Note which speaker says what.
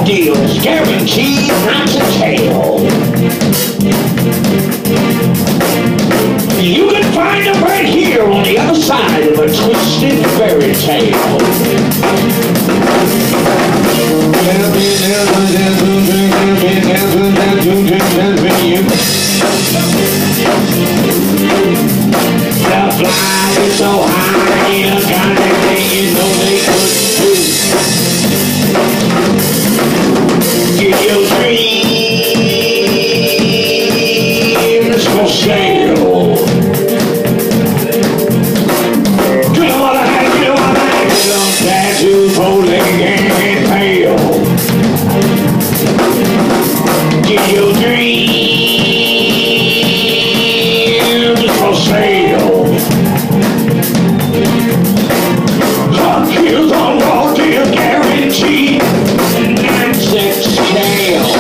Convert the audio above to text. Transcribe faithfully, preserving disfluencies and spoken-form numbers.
Speaker 1: deals, guaranteed not to fail. You can find them right here on the other side of a twisted fairy tale. The fly is so high, you got everything you know they could do. Get your dreams for sale. Get what I had, get what I had, get on tattoo, four-legged and pale. Get your dreams for sale. Here's on raw deal guaranteed nine cent scale.